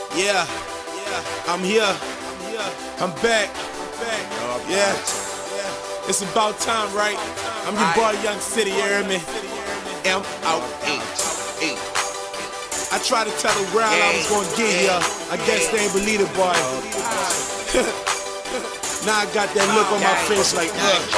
Yeah, I'm here. I'm back. Yeah, it's about time, right? I'm your boy, Young City, you hear me? M-O-H-E. I tried to tell the world I was gonna get here. I guess they ain't believe it, boy. Now I got that look on my face like,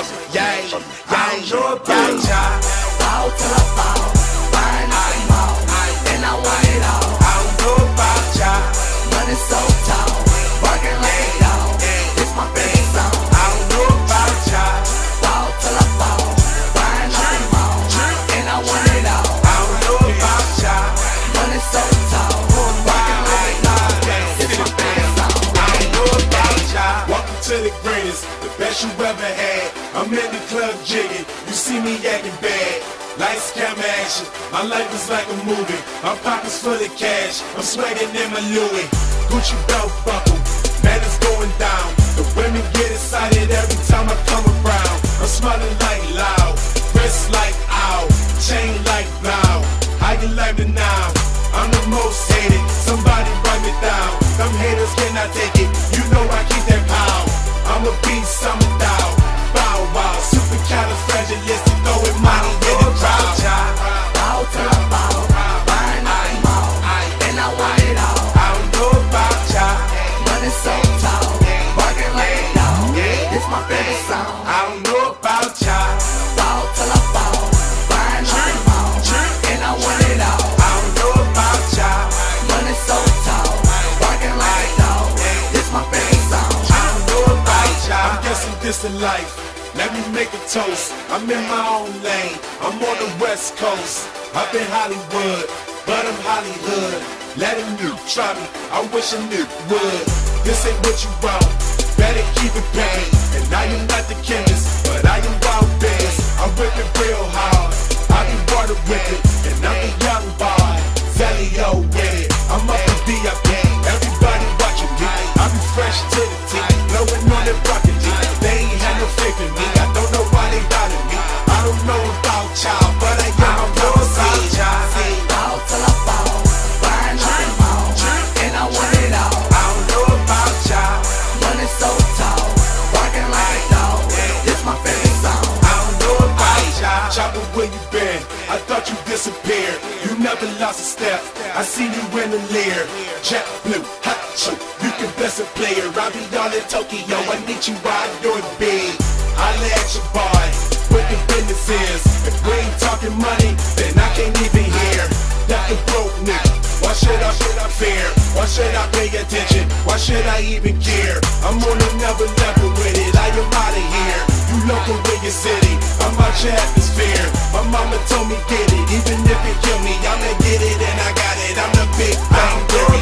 I know about ya. Fall till I fall, burn out the mall, and I want it all. I know about ya. Money so tall, barking like a dog. It's my favorite song. I know about ya. Fall till I fall, burn out the mall, and I want it all. I know about ya. Money so tall, barking like a dog. It's my favorite song. I know about ya. welcome to the greatest, the best you ever had. I'm in the club jigging, you see me acting bad. Lights, camera, action, my life is like a movie. My pockets full of cash, I'm sweating in my Louis. Gucci belt buckle, man, it's going down. The women get excited every time I come around. I'm smiling like loud, wrist like ow, chain like blow. How you like me now? I'm the most hated, somebody write me down. Them haters cannot take it, you know I keep that power. I'm a beast, I'm a thou. Bow wow, supercalifragilistic, throwing money in the crowd. Fall till I fall, burn out the mall, and I want it all. I know about ya. Money so tall, barking like a dog. It's my favorite song. I know about ya. Fall till I fall, burn out the mall, and I want it all. I know about ya. Money so tall, barking like a dog. It's my favorite song. I know about ya. I'm guessing this in life. Let me make a toast. I'm in my own lane. I'm on the West Coast. I've been Hollywood, but I'm Hollywood. Let a new try me. I wish a new would. This ain't what you want. Better keep it paid. And I am not the chemist, but I am wild bears. I whip it real hard. I be water with it, and I'm a young boy. Zelio with it. I'm up in VIP. Everybody watching me. I be fresh to the teeth, blowing on that rocket G. They ain't had no faith in me. I don't know why they doubted me. I don't know about y'all, but I am a prophecy. Fall till I fall, burn out the mall, and I want it all. I know about ya. Money so tall, barking like a dog. It's my favorite song. I know about ya. Chopper, where you been? I thought you disappeared. You never lost a step. I see you in the leer. Jet blue, hot shoe. You can bless a player. I'll be all in Tokyo. I need you out doing big. I'll at your boy. What the business is. If we ain't talking money, then I can't even hear. That's the broke nigga. Why should I fear? Why should I pay attention? Why should I even care? I'm on another level with it. I am out of here. You local in your city. I'm out your atmosphere. My mama told me get it. Even if it kill me, I'ma get it and I got it. I'm the big bang theory.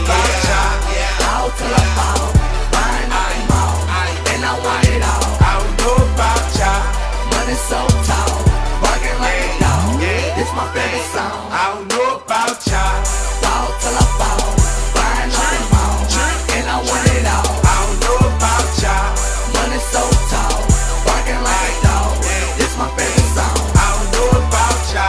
Fall till I fall, burn out the mall, and I want it all. I know about ya. Money so tall, barking like a dog. It's my favorite song. I know about ya. Fall till I fall, burn out the mall, and I want it all. I know about ya. Money so tall, barking like a dog. It's my favorite song. I know about ya.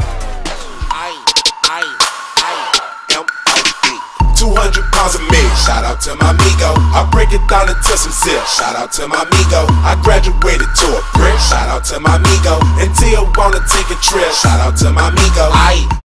M-O-E. 200 pounds of meat. Shout out to my amigo. I break it down into some zips. Shout out to my amigo. I graduated to a brick. Shout out to my amigo. Until wanna take a trip. Shout out to my amigo.